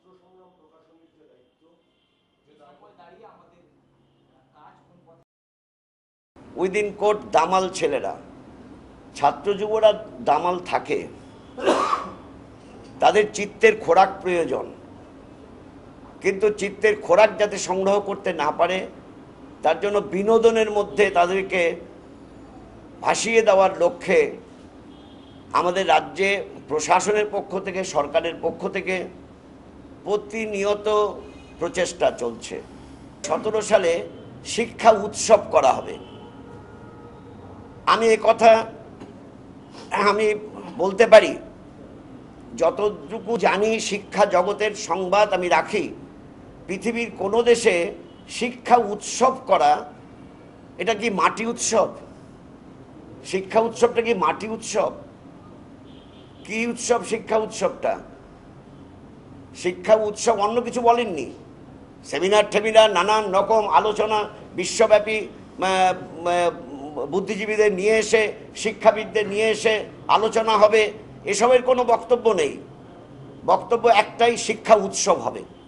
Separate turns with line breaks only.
ছাত্র সংগ্রাম প্রকাশনীর যে দায়িত্ব
দাঁড়িয়ে আমাদের কাজ কোন পথে
উইদিন কোর্ট দামাল ছেলেরা, ছাত্র যুবরা দামাল থাকে, তাদের চিত্তের খোরাক প্রয়োজন, কিন্তু চিত্তের খোরাক যাতে সংগ্রহ করতে না পারে তার জন্য বিনোদনের মধ্যে তাদেরকে ভাসিয়ে দেওয়ার লক্ষ্যে আমাদের রাজ্যে প্রশাসনের পক্ষ থেকে, সরকারের পক্ষ থেকে প্রতিনিয়ত প্রচেষ্টা চলছে। 17 সালে শিক্ষা উৎসব করা হবে। আমি আমি বলতে পারি, যতটুকু জানি শিক্ষা জগতের সংবাদ আমি রাখি, পৃথিবীর কোনো দেশে শিক্ষা উৎসব করা এটা কি মাটি উৎসব? শিক্ষা উৎসবটা কি মাটি উৎসব? কি উৎসব শিক্ষা উৎসবটা? শিক্ষা উৎসব অন্য কিছু বলেননি। সেমিনার টেমিনার নানান রকম আলোচনা, বিশ্বব্যাপী বুদ্ধিজীবীদের নিয়ে এসে, শিক্ষাবিদদের নিয়ে এসে আলোচনা হবে, এসবের কোনো বক্তব্য নেই। বক্তব্য একটাই, শিক্ষা উৎসব হবে।